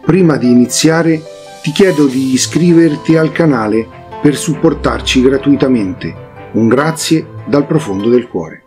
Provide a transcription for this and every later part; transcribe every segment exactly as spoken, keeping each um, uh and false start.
Prima di iniziare ti chiedo di iscriverti al canale per supportarci gratuitamente. Un grazie dal profondo del cuore.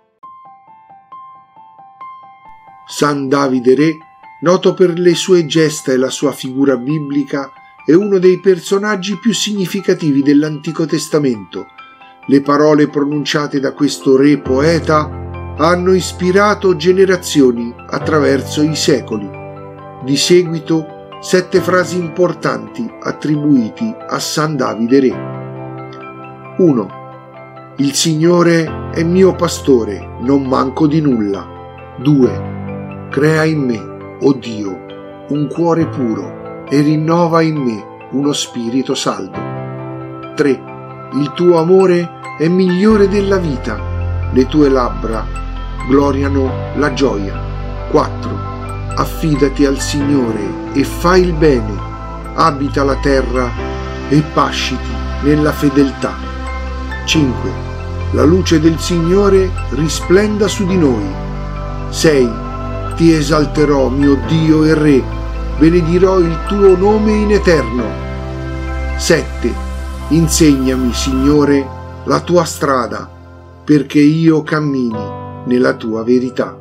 San Davide Re, noto per le sue gesta e la sua figura biblica, è uno dei personaggi più significativi dell'Antico Testamento. Le parole pronunciate da questo re poeta hanno ispirato generazioni attraverso i secoli. Di seguito, sette frasi importanti attribuiti a San Davide Re. uno. Il Signore è mio pastore, non manco di nulla. due. Crea in me, o Dio, un cuore puro e rinnova in me uno spirito saldo. tre. Il tuo amore è migliore della vita, le tue labbra gloriano la gioia. quattro. Affidati al Signore e fai il bene, abita la terra e pasciti nella fedeltà. cinque. La luce del Signore risplenda su di noi. sei. Ti esalterò, mio Dio e Re, benedirò il tuo nome in eterno. sette. Insegnami, Signore, la tua strada, perché io cammini nella tua verità.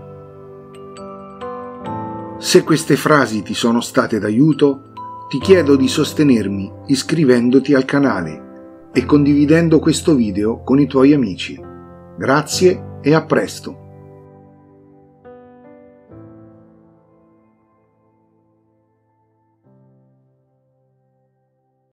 Se queste frasi ti sono state d'aiuto, ti chiedo di sostenermi iscrivendoti al canale e condividendo questo video con i tuoi amici. Grazie e a presto!